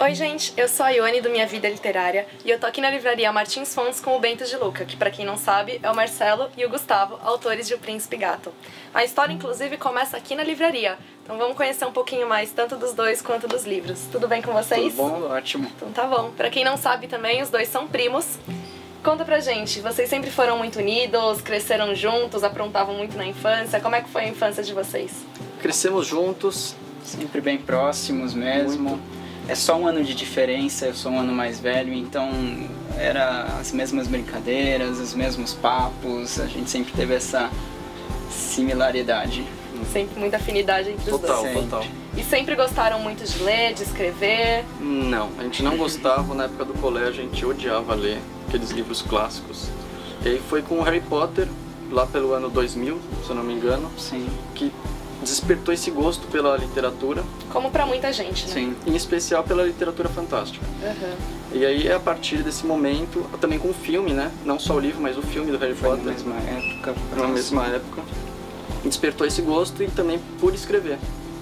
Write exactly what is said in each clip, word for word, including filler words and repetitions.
Oi gente, eu sou a Ione do Minha Vida Literária e eu tô aqui na livraria Martins Fontes com o Bento de Luca, que pra quem não sabe é o Marcelo e o Gustavo, autores de O Príncipe Gato. A história inclusive começa aqui na livraria, então vamos conhecer um pouquinho mais tanto dos dois quanto dos livros. Tudo bem com vocês? Tudo bom, ótimo. Então tá bom. Pra quem não sabe também, os dois são primos. Conta pra gente, vocês sempre foram muito unidos, cresceram juntos, aprontavam muito na infância, como é que foi a infância de vocês? Crescemos juntos, sempre bem próximos mesmo. Muito. É só um ano de diferença, eu sou um ano mais velho, então era as mesmas brincadeiras, os mesmos papos, a gente sempre teve essa similaridade. Sempre muita afinidade entre os total, dois. Total, total. E sempre gostaram muito de ler, de escrever? Não, a gente não gostava, na época do colégio a gente odiava ler aqueles livros clássicos. E aí foi com o Harry Potter, lá pelo ano dois mil, se eu não me engano, Sim. que despertou esse gosto pela literatura. Como pra muita gente, né? Sim, em especial pela literatura fantástica. Uhum. E aí, a partir desse momento, também com o filme, né? Não só o livro, mas o filme do Harry Foi Potter. na mesma época. Na mesma época. Despertou esse gosto e também por escrever.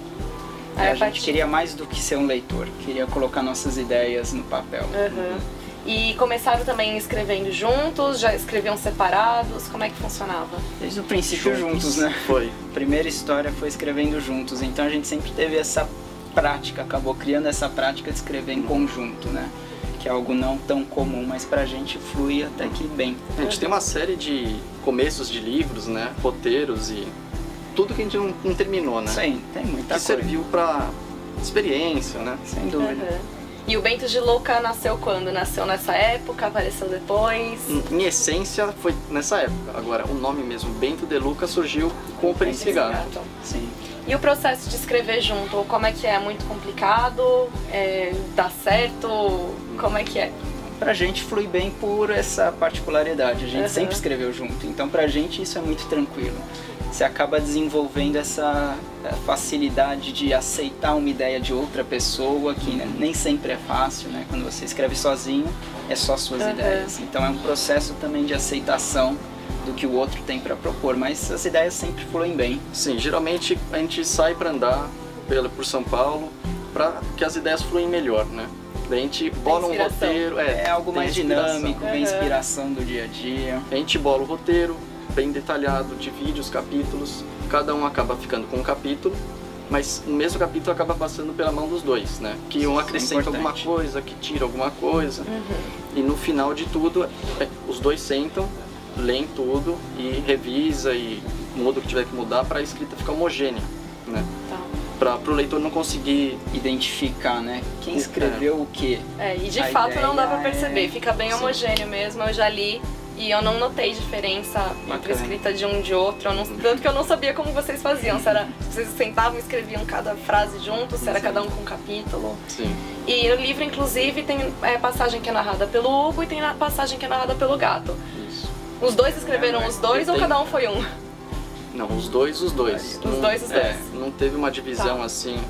É, a gente queria mais do que ser um leitor, queria colocar nossas ideias no papel. Uhum. E começaram também escrevendo juntos, já escreviam separados, como é que funcionava? Desde o princípio juntos, juntos né? Foi. A primeira história foi escrevendo juntos, então a gente sempre teve essa prática, acabou criando essa prática de escrever em conjunto, né? Que é algo não tão comum, mas pra gente flui até que bem. A gente tem uma série de começos de livros, né? Roteiros e tudo que a gente não, não terminou, né? Sim, tem muita que coisa. serviu pra experiência, né? Sem dúvida. Uhum. E o Bento de Luca nasceu quando? Nasceu nessa época? Apareceu depois? Em essência foi nessa época. Agora, o nome mesmo, Bento de Luca, surgiu com o Príncipe Gato. Sim. E o processo de escrever junto, como é que é? Muito complicado? É, dá certo? Como é que é? Pra gente flui bem por essa particularidade, a gente Uhum. sempre escreveu junto, então pra gente isso é muito tranquilo. Você acaba desenvolvendo essa facilidade de aceitar uma ideia de outra pessoa, que né, nem sempre é fácil, né? Quando você escreve sozinho, é só suas Uhum. ideias. Então é um processo também de aceitação do que o outro tem para propor, mas as ideias sempre fluem bem. Sim, geralmente a gente sai para andar pela, por São Paulo para que as ideias fluem melhor, né? Daí a gente bola um roteiro, é, é algo mais dinâmico, uhum. bem inspiração do dia a dia. A gente bola o roteiro, bem detalhado, divide os capítulos, cada um acaba ficando com um capítulo, mas o mesmo capítulo acaba passando pela mão dos dois, né? Que um acrescenta alguma coisa, que tira alguma coisa, uhum. e no final de tudo, é, os dois sentam, leem tudo e revisa e muda o que tiver que mudar para a escrita ficar homogênea, né? Tá. Para o leitor não conseguir identificar, né? Quem escreveu é. o quê. É, e de a fato não dá pra perceber, é... fica bem homogêneo mesmo, eu já li e eu não notei diferença Bacana. entre a escrita de um e de outro, eu não, tanto que eu não sabia como vocês faziam, se era, vocês sentavam e escreviam cada frase juntos, se era cada um com um capítulo. Sim. E no livro, inclusive, tem é, passagem que é narrada pelo Hugo e tem passagem que é narrada pelo Gato. Isso. Os dois escreveram é, os dois tem... ou cada um foi um? Não, os dois, os dois. Os dois, os dois. É, não teve uma divisão tá. assim,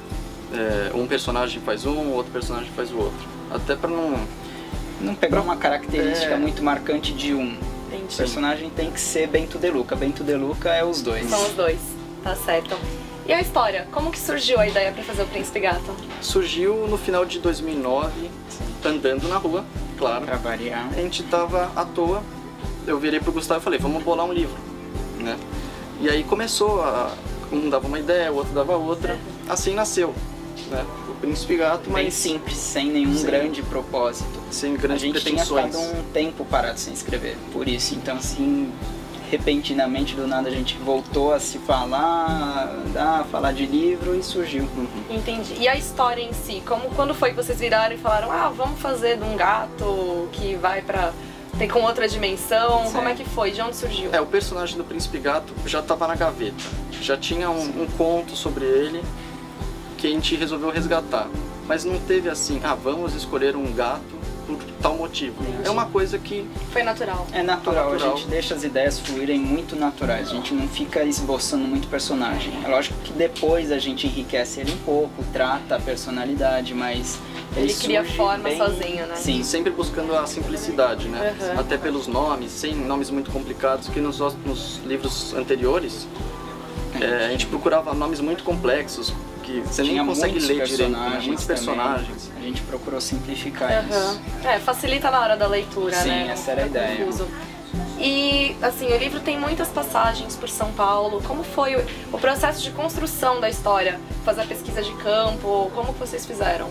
é, um personagem faz um, outro personagem faz o outro. Até pra não... Não pegar uma característica é... muito marcante de um. Entendi. O personagem tem que ser Bento de Luca. Bento de Luca é os dois. São os dois, tá certo. E a história? Como que surgiu a ideia pra fazer o Príncipe Gato? Surgiu no final de dois mil e nove, andando na rua, claro. Pra variar. A gente tava à toa, eu virei pro Gustavo e falei, vamos bolar um livro, né? E aí começou, a, um dava uma ideia, o outro dava outra, assim nasceu, né? O Príncipe Gato, mas bem simples, sem nenhum Sim. grande propósito. sem grandes a gente pretensões. tinha ficado um tempo parado sem escrever, por isso, então assim, repentinamente do nada a gente voltou a se falar, a falar de livro e surgiu. Uhum. Entendi. E a história em si? Como, quando foi que vocês viraram e falaram, ah, vamos fazer de um gato que vai pra... tem com outra dimensão? Certo. Como é que foi? De onde surgiu? É, o personagem do Príncipe Gato já estava na gaveta. Já tinha um, um conto sobre ele que a gente resolveu resgatar. Mas não teve assim, ah, vamos escolher um gato por tal motivo. É uma coisa que... Foi natural. É natural, natural, a gente deixa as ideias fluírem muito naturais, a gente não fica esboçando muito personagem. É lógico que depois a gente enriquece ele um pouco, trata a personalidade, mas... Ele, ele cria surge forma bem... sozinho, né? Sim, sempre buscando a simplicidade, né? Uhum. Até pelos nomes, sem nomes muito complicados, que nos, nos livros anteriores é, a gente procurava nomes muito complexos, que você Tinha nem consegue muitos ler direito, né? personagens Muitos também. personagens. A gente procurou simplificar isso. Aham. É, facilita na hora da leitura, Sim, né? essa era a Fica ideia. confuso. E, assim, o livro tem muitas passagens por São Paulo. Como foi o, o processo de construção da história? Fazer a pesquisa de campo? Como que vocês fizeram?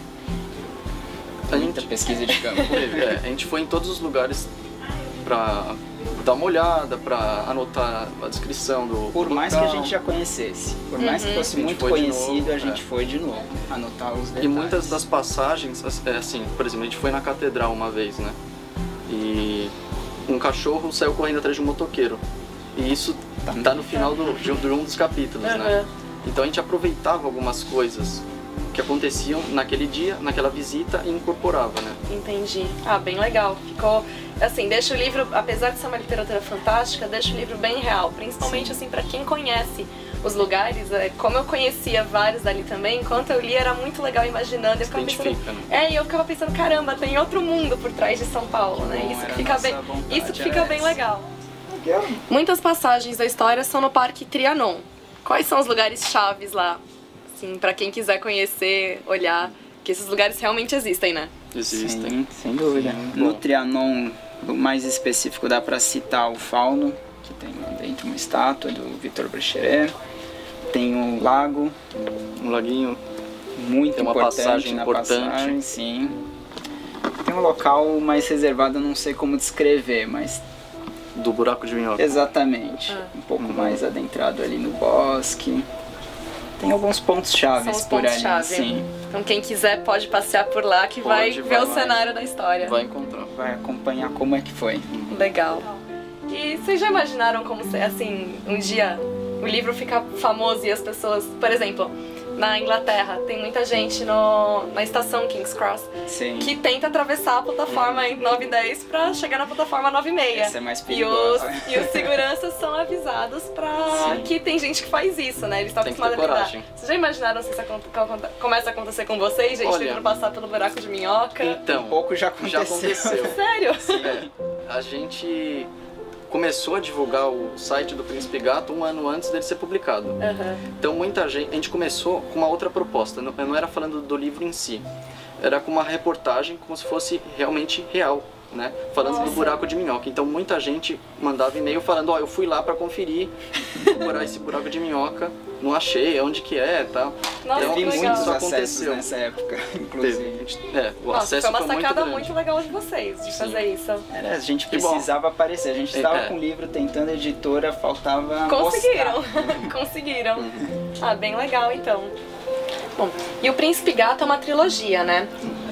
A Muita gente, pesquisa de campo. é, a gente foi em todos os lugares pra dar uma olhada, pra anotar a descrição do Por mais que a local. gente já conhecesse, por mais que Uhum. fosse A gente muito foi de conhecido, novo, a gente é. foi de novo, anotar os detalhes. E muitas das passagens, é, assim, por exemplo, a gente foi na catedral uma vez, né? E um cachorro saiu correndo atrás de um motoqueiro. E isso tá no final do, de um de um dos capítulos, né? Aham. Então a gente aproveitava algumas coisas que aconteciam naquele dia, naquela visita e incorporava, né? Entendi. Ah, bem legal. Ficou, assim, deixa o livro, apesar de ser uma literatura fantástica, deixa o livro bem real. Principalmente, assim, pra quem conhece os lugares. É, como eu conhecia vários dali também, enquanto eu li era muito legal imaginando. Eu ficava Identifica, pensando, né? é, e eu ficava pensando, caramba, tem outro mundo por trás de São Paulo, né? Bom, Isso que era fica nossa bem, vontade, isso que era fica bem essa. legal. Muitas passagens da história são no Parque Trianon. Quais são os lugares chaves lá? Assim, pra quem quiser conhecer, olhar, que esses lugares realmente existem, né? Existem. Sim, sem dúvida. Sim, no bom. Trianon, no mais específico, dá pra citar o Fauno, que tem lá dentro uma estátua do Vitor Brecheret. Tem o lago, Um laguinho muito Tem uma importante passagem na importante. passagem, sim. Tem um local mais reservado, eu não sei como descrever, mas do buraco de minhoca. exatamente. Ah. Um pouco mais adentrado ali no bosque. Tem alguns pontos chaves São os por ali, pontos-chave. sim. Então quem quiser pode passear por lá que vai Pode, ver vai o lá. cenário da história. Vai encontrar. Vai acompanhar como é que foi. Legal. E vocês já imaginaram como, se- assim, um dia o livro fica famoso e as pessoas... Por exemplo, na Inglaterra tem muita gente no, na estação King's Cross Sim. que tenta atravessar a plataforma em nove e dez pra chegar na plataforma nove e meia. Essa é mais E os, perigosa. e os seguranças são avisados pra Sim. que tem gente que faz isso, né? Eles estão Tem que acostumados ter a lidar. coragem. Vocês já imaginaram se isso aconte- aconte- começa a acontecer com vocês, gente, Olha, tentando passar pelo buraco de minhoca? Então, Um pouco já aconteceu. já aconteceu. Sério? É, a gente começou a divulgar o site do Príncipe Gato um ano antes dele ser publicado. Aham. Então muita gente, a gente começou com uma outra proposta, não, não era falando do livro em si, era com uma reportagem como se fosse realmente real, né? Falando Nossa. do buraco de minhoca. Então muita gente mandava e-mail falando, ó, eu fui lá pra conferir procurar esse buraco de minhoca, não achei, onde que é e tal. Nossa, Então, que Teve legal. muitos isso acessos aconteceu. nessa época, Teve, a inclusive. gente- é, o Nossa, acesso foi uma foi muito sacada grande. muito legal de vocês, de Sim. fazer isso. Era, a gente Que bom. precisava aparecer, a gente É, estava é. com o livro tentando a editora, faltava Conseguiram, mostrar. conseguiram. Uhum. Ah, bem legal então. Bom, e o Príncipe Gato é uma trilogia, né?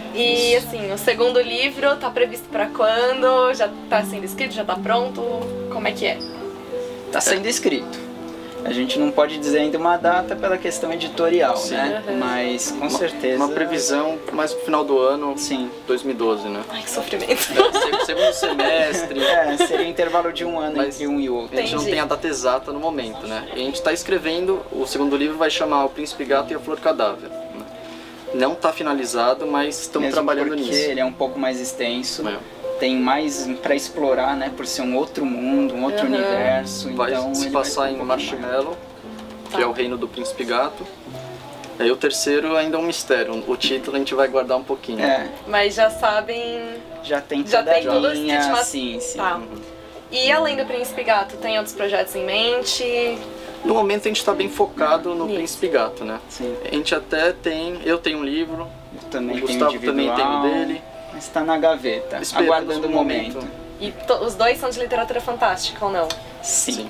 E assim, o segundo livro tá previsto pra quando? Já tá sendo escrito? Já tá pronto? Como é que é? Tá sendo escrito. A gente não pode dizer ainda uma data pela questão editorial, Sim. né? Uhum. Mas com Uma- certeza... Uma previsão mais pro final do ano, Sim. dois mil e doze, né? Ai, que sofrimento. É, se- segundo semestre. É, seria um intervalo de um ano Mas- entre um e outro. A gente não Entendi. tem a data exata no momento, né? E a gente está escrevendo, o segundo livro vai chamar O Príncipe Gato e a Flor Cadáver. Né? Não está finalizado, mas estamos Mesmo trabalhando porque nisso. ele é um pouco mais extenso. É. Tem mais pra explorar, né? Por ser um outro mundo, um outro Uhum. universo. Vai então se ele passar vai em ter um pouco mais. Marshmallow, que Tá. é o reino do Príncipe Gato. Aí o terceiro ainda é um mistério. O título a gente vai guardar um pouquinho. É, Mas já sabem. já tem Já toda tem a tudo linha, estigma- sim, sim. Tá. E além do Príncipe Gato, tem outros projetos em mente? No momento a gente está bem focado no Isso. Príncipe Gato, né? Sim. A gente até tem, eu tenho um livro, Eu também o tenho Gustavo também tem individual, o dele. mas tá na gaveta, Esperamos aguardando o um momento. E to- os dois são de literatura fantástica ou não? Sim,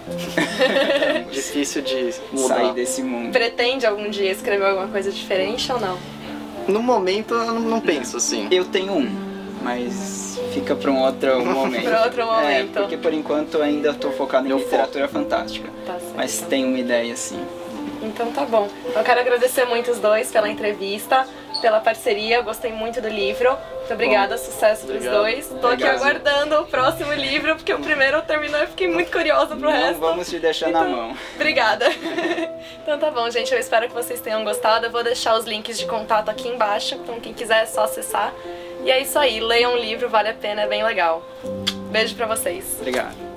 Difícil de mudar. sair desse mundo. Pretende algum dia escrever alguma coisa diferente ou não? No momento eu não, não penso assim. Eu tenho um, mas fica para um outro momento. Pra outro É, momento. porque por enquanto eu ainda estou focado em Eu literatura fantástica. Tá certo. Mas tenho uma ideia sim. Então tá bom. Eu quero agradecer muito os dois pela entrevista, pela parceria. Eu gostei muito do livro. Muito obrigada, sucesso pros Obrigado. dois. Tô aqui Obrigado. aguardando o próximo livro, porque o primeiro terminou e fiquei muito curiosa pro Não resto. vamos te deixar na Então, mão. Obrigada. Então tá bom, gente. Eu espero que vocês tenham gostado. Eu vou deixar os links de contato aqui embaixo. Então quem quiser é só acessar. E é isso aí. Leiam o livro, vale a pena, é bem legal. Beijo pra vocês. Obrigado.